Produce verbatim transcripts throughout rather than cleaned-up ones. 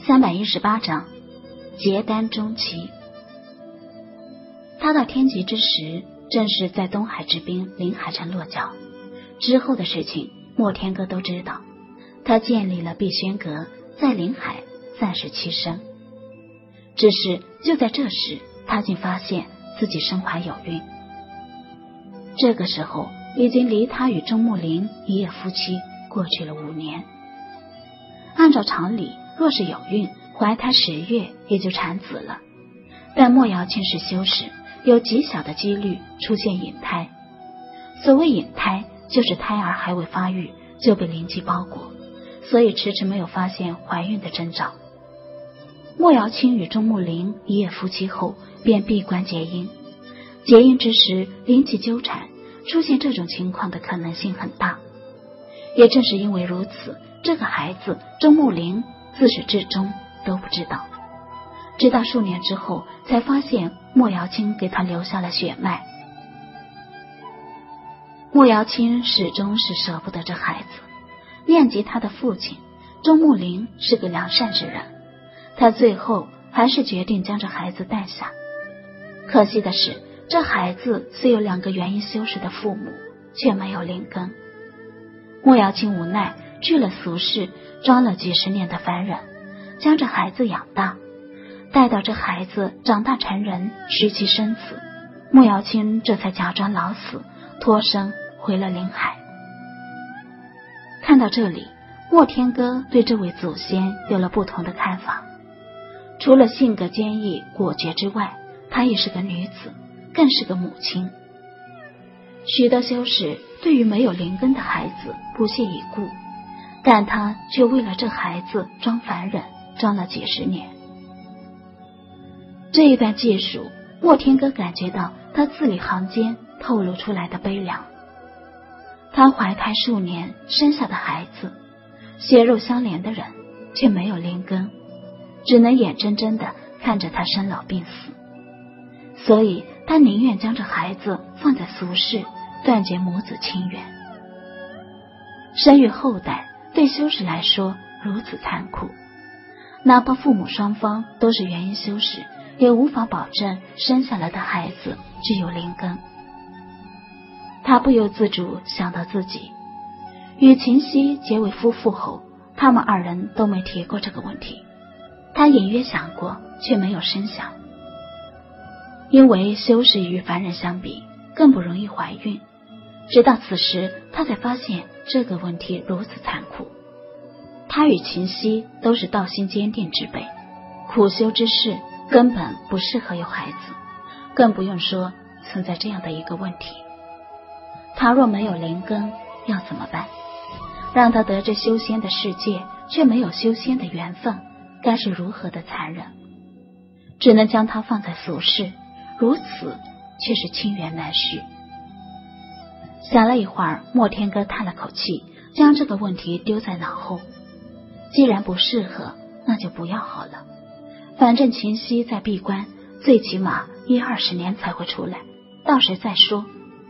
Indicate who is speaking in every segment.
Speaker 1: 三百一十八章结丹中期。他到天极之时，正是在东海之滨临海城落脚。之后的事情，莫天歌都知道。他建立了碧轩阁，在临海暂时栖身。只是就在这时，他竟发现自己身怀有孕。这个时候，已经离他与钟木林一夜夫妻过去了五年。按照常理，若是有孕，怀胎十月也就产子了。但莫瑶卿是修士，有极小的几率出现隐胎。所谓隐胎，就是胎儿还未发育就被灵气包裹，所以迟迟没有发现怀孕的征兆。莫瑶卿与钟木林一夜夫妻后，便闭关结阴。结阴之时，灵气纠缠，出现这种情况的可能性很大。也正是因为如此，这个孩子钟木林自始至终都不知道，直到数年之后才发现莫瑶卿给他留下了血脉。莫瑶卿始终是舍不得这孩子，念及他的父亲钟木林是个良善之人，他最后还是决定将这孩子带下。可惜的是，这孩子虽有两个元婴修士的父母，却没有灵根。莫瑶卿无奈，去了俗世，装了几十年的凡人，将这孩子养大。待到这孩子长大成人，娶妻生子，莫瑶卿这才假装老死，脱身回了临海。看到这里，莫天歌对这位祖先有了不同的看法。除了性格坚毅果决之外，她也是个女子，更是个母亲。许多修士对于没有灵根的孩子不屑一顾，但他却为了这孩子装凡人，装了几十年。这一段记述，莫天歌感觉到他字里行间透露出来的悲凉。他怀胎数年生下的孩子，血肉相连的人，却没有灵根，只能眼睁睁地看着他生老病死。所以他宁愿将这孩子放在俗世，断绝母子亲缘。生育后代对修士来说如此残酷，哪怕父母双方都是元婴修士，也无法保证生下来的孩子具有灵根。他不由自主想到自己与秦夕结为夫妇后，他们二人都没提过这个问题。他隐约想过，却没有深想。因为修士与凡人相比，更不容易怀孕。直到此时，他才发现这个问题如此残酷。他与秦夕都是道心坚定之辈，苦修之士根本不适合有孩子，更不用说存在这样的一个问题。他若没有灵根，要怎么办？让他得知修仙的世界，却没有修仙的缘分，该是如何的残忍？只能将他放在俗世，如此却是清源难续。想了一会儿，莫天歌叹了口气，将这个问题丢在脑后。既然不适合，那就不要好了。反正秦夕在闭关，最起码一二十年才会出来，到时再说。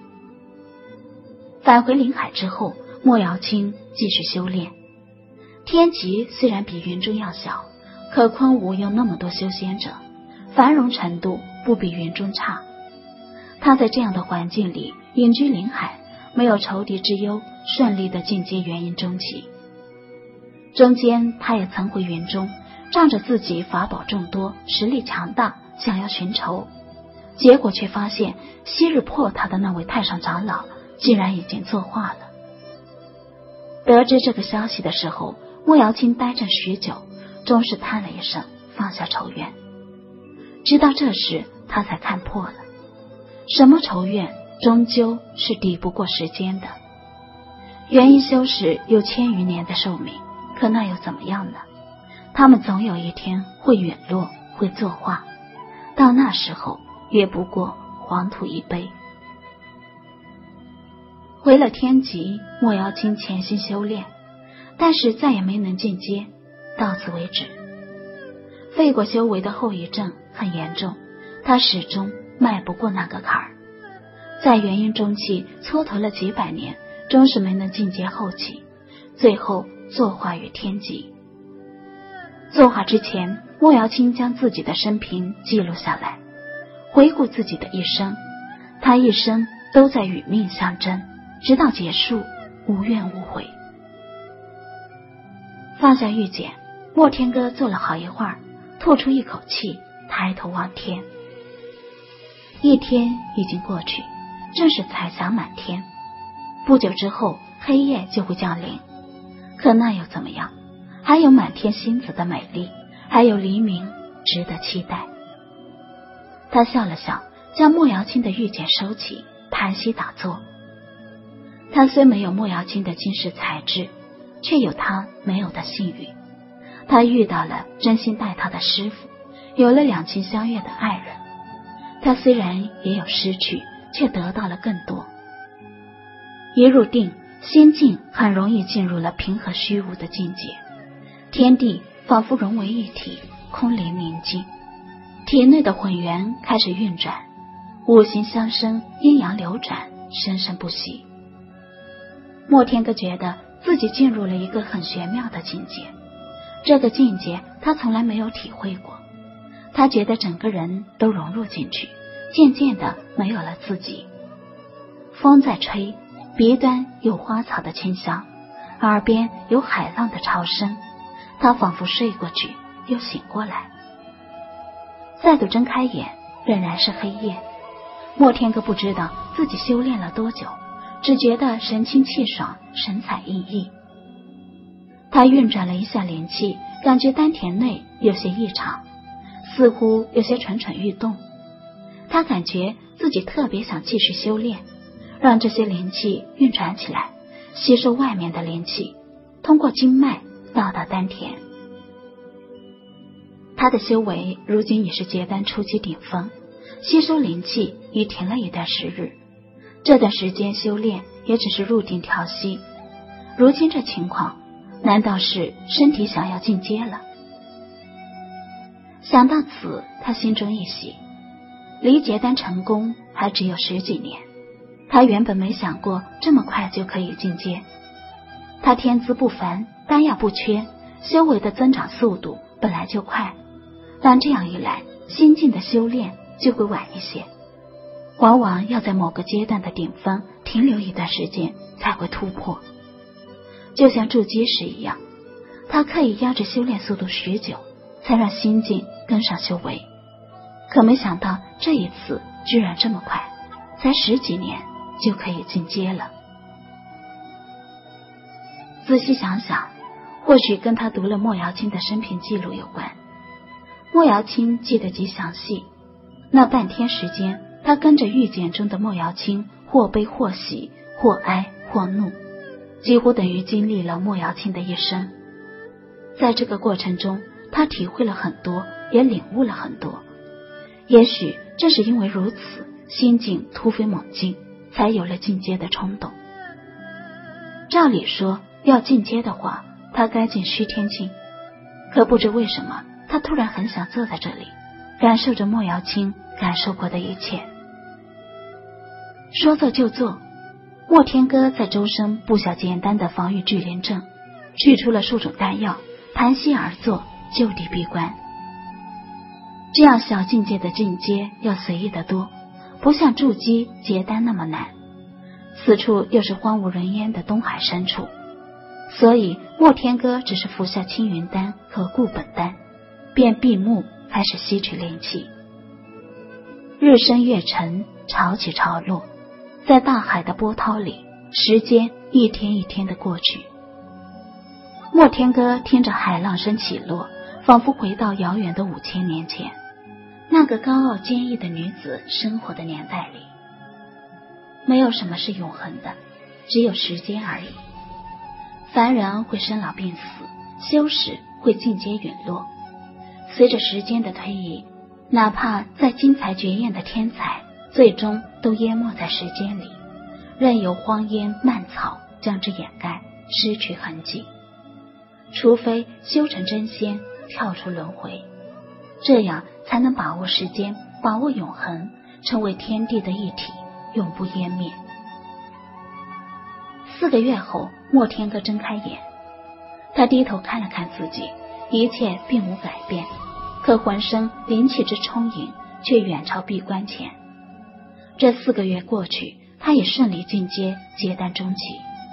Speaker 1: 返回临海之后，莫瑶卿继续修炼。天极虽然比云中要小，可昆吾有那么多修仙者，繁荣程度不比云中差。他在这样的环境里隐居临海，没有仇敌之忧，顺利的进阶元婴中期。中间他也曾回云中，仗着自己法宝众多，实力强大，想要寻仇，结果却发现昔日破他的那位太上长老竟然已经作化了。得知这个消息的时候，莫瑶卿呆怔许久，终是叹了一声，放下仇怨。直到这时，他才看破了，什么仇怨终究是抵不过时间的。元婴修士有千余年的寿命，可那又怎么样呢？他们总有一天会陨落，会作化，到那时候也不过黄土一杯。回了天极，莫瑶卿潜心修炼，但是再也没能进阶，到此为止。废过修为的后遗症很严重，他始终迈不过那个坎儿。在元婴中期蹉跎了几百年，终是没能进阶后期，最后作化于天极。 作画之前，莫瑶卿将自己的生平记录下来，回顾自己的一生，他一生都在与命相争，直到结束，无怨无悔。放下玉简，莫天歌坐了好一会儿，吐出一口气，抬头望天。一天已经过去，正是彩霞满天，不久之后黑夜就会降临，可那又怎么样？还有满天星子的美丽，还有黎明值得期待。他笑了笑，将莫瑶卿的玉简收起，盘膝打坐。他虽没有莫瑶卿的惊世才智，却有他没有的幸运。他遇到了真心待他的师傅，有了两情相悦的爱人。他虽然也有失去，却得到了更多。一入定，心境很容易进入了平和虚无的境界，天地仿佛融为一体，空灵宁静，体内的混元开始运转，五行相生，阴阳流转，生生不息。莫天歌觉得自己进入了一个很玄妙的境界，这个境界他从来没有体会过。他觉得整个人都融入进去，渐渐的没有了自己。风在吹，鼻端有花草的清香，耳边有海浪的潮声，他仿佛睡过去又醒过来。再度睁开眼，仍然是黑夜。莫天歌不知道自己修炼了多久，只觉得神清气爽，神采奕奕。他运转了一下灵气，感觉丹田内有些异常，似乎有些蠢蠢欲动。他感觉自己特别想继续修炼，让这些灵气运转起来，吸收外面的灵气，通过经脉到达丹田。他的修为如今已是结丹初期顶峰，吸收灵气已停了一段时日，这段时间修炼也只是入定调息。如今这情况，难道是身体想要进阶了？想到此，他心中一喜，离结丹成功还只有十几年。他原本没想过这么快就可以进阶。他天资不凡，丹药不缺，修为的增长速度本来就快，但这样一来，新进的修炼就会晚一些，往往要在某个阶段的顶峰停留一段时间才会突破。就像筑基时一样，他刻意压制修炼速度许久，才让心境跟上修为。可没想到这一次居然这么快，才十几年就可以进阶了。仔细想想，或许跟他读了莫瑶卿的生平记录有关。莫瑶卿记得极详细，那半天时间，他跟着玉简中的莫瑶卿，或悲或喜，或哀或怒，几乎等于经历了莫瑶卿的一生。在这个过程中，他体会了很多，也领悟了很多。也许正是因为如此，心境突飞猛进，才有了进阶的冲动。照理说，要进阶的话，他该进虚天境，可不知为什么，他突然很想坐在这里，感受着莫瑶卿感受过的一切。说做就做，莫天歌在周身布下简单的防御聚灵阵，取出了数种丹药，盘膝而坐，就地闭关。这样小境界的进阶要随意得多，不像筑基结丹那么难。此处又是荒无人烟的东海深处，所以莫天歌只是服下青云丹和固本丹，便闭目开始吸取灵气。日升月沉，潮起潮落，在大海的波涛里，时间一天一天的过去。莫天歌听着海浪声起落，仿佛回到遥远的五千年前，那个高傲坚毅的女子生活的年代里。没有什么是永恒的，只有时间而已。凡人会生老病死，修士会进阶陨落。随着时间的推移，哪怕再精彩绝艳的天才，最终都淹没在时间里，任由荒烟蔓草将之掩盖，失去痕迹。除非修成真仙，跳出轮回，这样才能把握时间，把握永恒，成为天地的一体，永不湮灭。四个月后，莫天歌睁开眼，他低头看了看自己， 一切并无改变，可浑身灵气之充盈却远超闭关前。这四个月过去，他也顺利进阶结丹中期。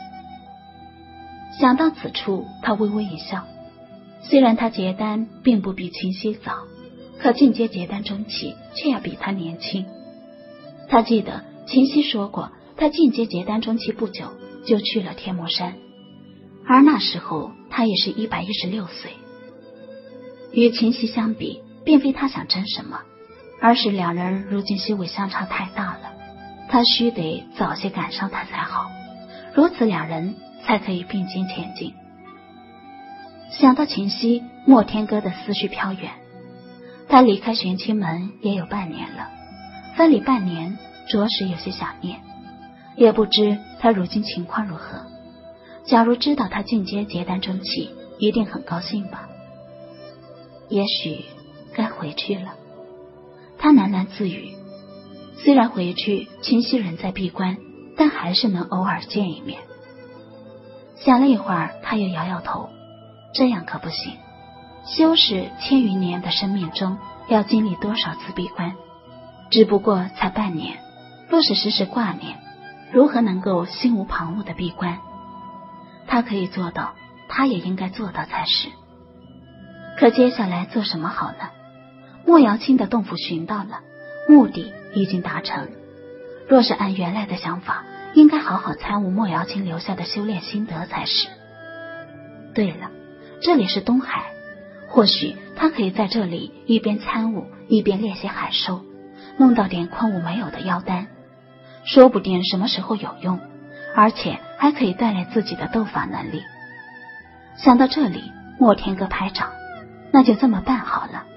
Speaker 1: 想到此处，他微微一笑。虽然他结丹并不比秦夕早，可进阶结丹中期却要比他年轻。他记得秦夕说过，他进阶结丹中期不久就去了天魔山，而那时候他也是一百一十六岁。与秦夕相比，并非他想争什么，而是两人如今修为相差太大了，他须得早些赶上他才好，如此两人才可以并肩前进。想到秦夕，莫天歌的思绪飘远。他离开玄清门也有半年了，分离半年，着实有些想念，也不知他如今情况如何。假如知道他进阶结丹中期，一定很高兴吧。也许该回去了，他喃喃自语。虽然回去秦夕人在闭关，但还是能偶尔见一面。想了一会儿，他又摇摇头，这样可不行。修士千余年的生命中，要经历多少次闭关？只不过才半年，若是时时挂念，如何能够心无旁骛的闭关？他可以做到，他也应该做到才是。可接下来做什么好呢？莫瑶卿的洞府寻到了，目的已经达成。若是按原来的想法，应该好好参悟莫瑶卿留下的修炼心得才是。对了，这里是东海，或许他可以在这里一边参悟，一边练习海兽，弄到点昆武没有的妖丹，说不定什么时候有用，而且还可以锻炼自己的斗法能力。想到这里，莫天歌拍掌，那就这么办好了。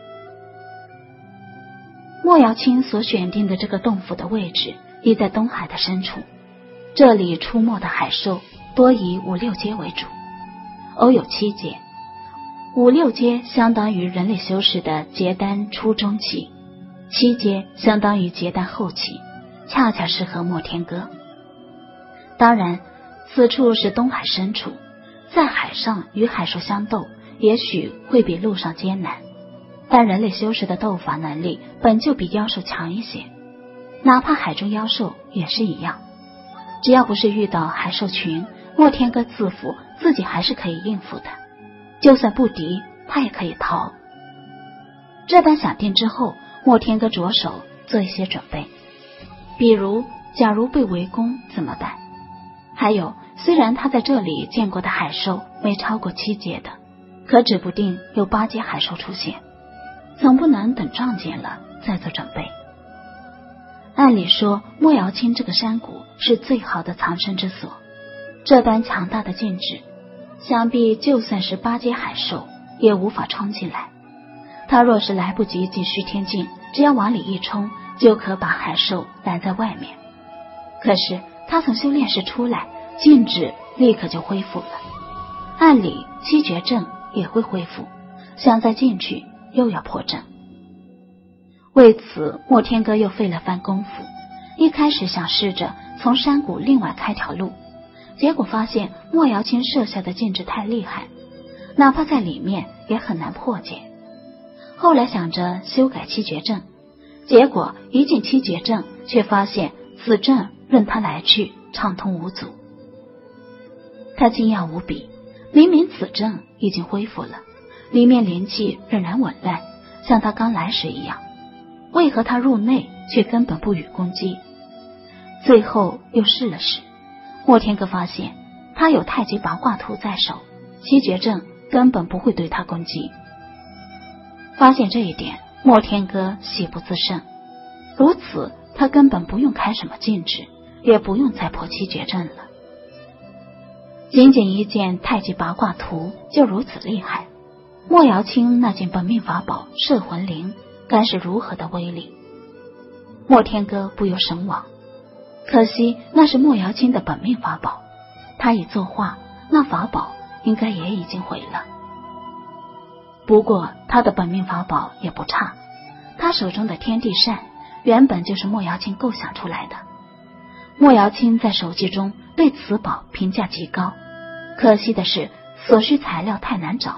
Speaker 1: 莫瑶卿所选定的这个洞府的位置亦在东海的深处，这里出没的海兽多以五六阶为主，偶有七阶。五六阶相当于人类修士的结丹初中期，七阶相当于结丹后期，恰恰适合莫天歌。当然，此处是东海深处，在海上与海兽相斗，也许会比陆上艰难，但人类修士的斗法能力本就比妖兽强一些，哪怕海中妖兽也是一样。只要不是遇到海兽群，莫天歌自负自己还是可以应付的，就算不敌，他也可以逃。这般想定之后，莫天歌着手做一些准备，比如假如被围攻怎么办？还有，虽然他在这里见过的海兽没超过七阶的，可指不定有八阶海兽出现，总不能等撞见了再做准备。按理说，莫瑶卿这个山谷是最好的藏身之所，这般强大的禁制，想必就算是八阶海兽也无法冲进来。他若是来不及进虚天境，只要往里一冲，就可把海兽拦在外面。可是他从修炼室出来，禁制立刻就恢复了，按理七绝阵也会恢复，想再进去又要破阵。为此，莫天歌又费了番功夫，一开始想试着从山谷另外开条路，结果发现莫瑶卿设下的禁制太厉害，哪怕在里面也很难破解。后来想着修改七绝阵，结果一进七绝阵，却发现此阵任他来去畅通无阻。他惊讶无比，明明此阵已经恢复了，里面灵气仍然紊乱，像他刚来时一样，为何他入内却根本不予攻击？最后又试了试，莫天歌发现他有太极八卦图在手，七绝阵根本不会对他攻击。发现这一点，莫天歌喜不自胜，如此他根本不用开什么禁制，也不用再破七绝阵了。仅仅一件太极八卦图就如此厉害，莫瑶卿那件本命法宝摄魂铃该是如何的威力？莫天歌不由神往，可惜那是莫瑶卿的本命法宝，他已作画，那法宝应该也已经毁了。不过他的本命法宝也不差，他手中的天地扇原本就是莫瑶卿构想出来的。莫瑶卿在手记中对此宝评价极高，可惜的是所需材料太难找，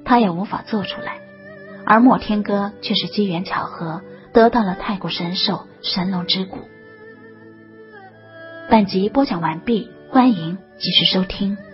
Speaker 1: 他也无法做出来，而莫天歌却是机缘巧合得到了太古神兽神龙之骨。本集播讲完毕，欢迎继续收听。